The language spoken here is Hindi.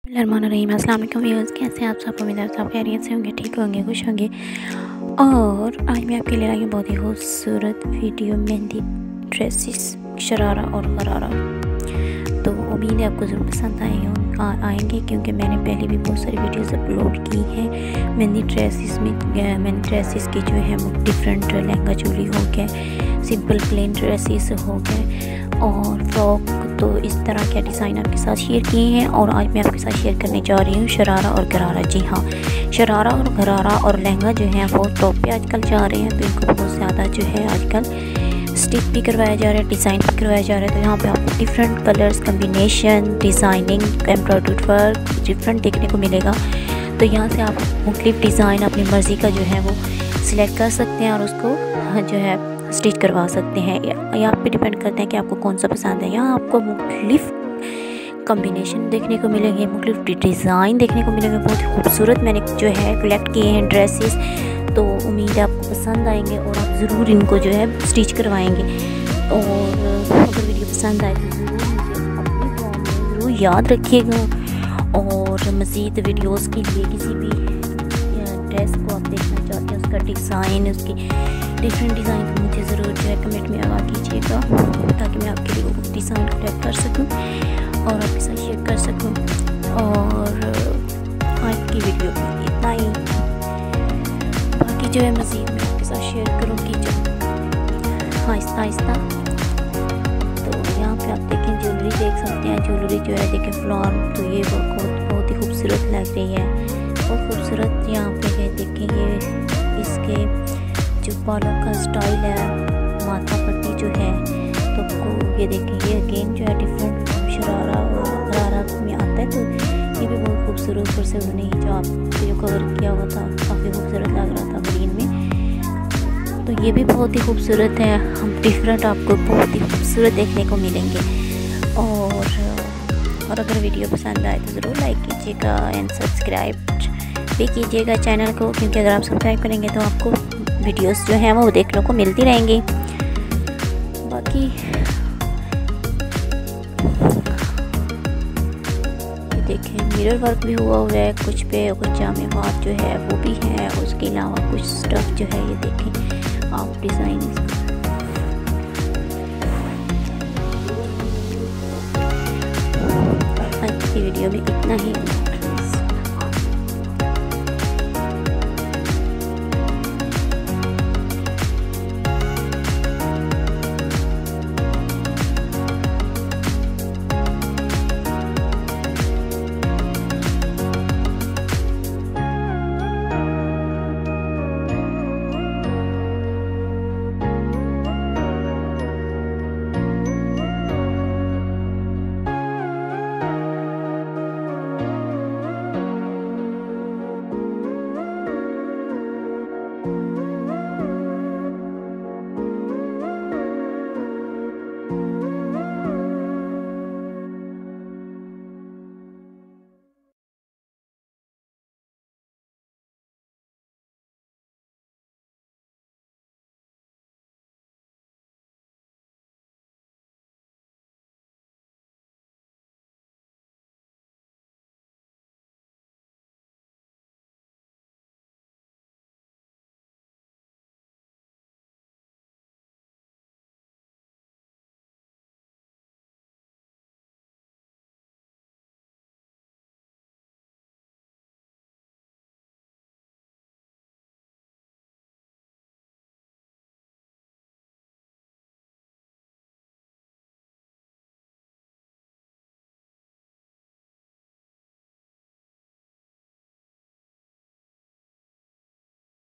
बिस्मिल्लाहिर्रहमानिर्रहीम। अस्सलाम वालेकुम व्यूअर्स, कैसे हैं आप सब? उम्मीद है सब खैरियत से होंगे, ठीक होंगे, खुश होंगे। और आज मैं आपके लिए आई हूँ बहुत ही खूबसूरत वीडियो मेहंदी ड्रेसेस शरारा और गरारा। तो उम्मीद है आपको ज़रूर पसंद आएंगे क्योंकि मैंने पहले भी बहुत सारी वीडियोस अपलोड की हैं मेहंदी ड्रेसेस में। मेहंदी ड्रेसेस के जो है वो डिफरेंट लहंगा चोली हो गए, सिंपल प्लेन ड्रेसेस हो गए और फ्रॉक। तो इस तरह के डिज़ाइन आपके साथ शेयर किए हैं और आज मैं आपके साथ शेयर करने जा रही हूँ शरारा और गरारा। जी हाँ, शरारा और गरारा और लहंगा जो है वो टॉप पे आजकल जा रहे हैं, तो इनको बहुत ज़्यादा जो है आजकल स्टिच भी करवाया जा रहा है, डिज़ाइन भी करवाया जा रहा है। तो यहाँ पे आपको different colours combination, designing, embroidered work different देखने को मिलेगा। तो यहाँ से आप मुख्तलिफ डिज़ाइन अपनी मर्ज़ी का जो है वो सिलेक्ट कर सकते हैं और उसको जो है स्टिच करवा सकते हैं। यहाँ पे डिपेंड करते हैं कि आपको कौन सा पसंद है। यहाँ आपको मुख्तलिफ कम्बिनेशन देखने को मिलेंगे, मुख्तलिफ डिज़ाइन देखने को मिलेंगे। बहुत ही खूबसूरत मैंने जो है कलेक्ट किए हैं ड्रेसेस, तो उम्मीद है आपको पसंद आएंगे और आप ज़रूर इनको जो है स्टिच करवाएंगे। और अगर वीडियो पसंद आए तो ज़रूर मुझे अपने दुआ में ज़रूर याद रखिएगा। और मज़ीद वीडियोस के लिए किसी भी ड्रेस को आप देखना चाहते हैं, उसका डिज़ाइन, उसकी डिफरेंट डिज़ाइन को मुझे ज़रूर जो है कमेंट में आगा कीजिएगा ताकि मैं आपके लिए वो डिज़ाइन कलेक्ट कर सकूँ और आपके साथ शेयर कर सकूँ। और आज की वीडियो में इतना ही, बाकी जो है मज़ीद मैं आपके साथ शेयर करूँगी जब आहिस्ता आहिस्ता। तो यहाँ पे आप देखें ज्वेलरी देख सकते हैं, ज्वेलरी जो है देखें फ्लावर, तो ये बहुत ही खूबसूरत लग रही है, बहुत खूबसूरत। यहाँ पे देखें ये इसके जो बालों का स्टाइल है, माथा पट्टी जो है, तो आपको ये देखें ये अगेन जो है डिफरेंट शरारा और गरारा में आता है। तो ये भी बहुत खूबसूरत ऊपर से उन्होंने हिजाब जो कवर किया हुआ था, काफ़ी खूबसूरत लग रहा था ग्रीन में। तो ये भी बहुत ही खूबसूरत है, हम डिफरेंट आपको बहुत ही खूबसूरत देखने को मिलेंगे। और अगर वीडियो पसंद आए तो ज़रूर लाइक कीजिएगा एंड सब्सक्राइब भी कीजिएगा चैनल को, क्योंकि अगर आप सब्सक्राइब करेंगे तो आपको वीडियोस जो हैं वो देखने को मिलती रहेंगी। बाकी ये देखें मिरर वर्क भी हुआ है कुछ पे, कुछ जामे बात जो है वो भी है। उसके अलावा कुछ स्टफ जो है ये देखें आप डिज़ाइन इसका। आज की वीडियो में इतना ही।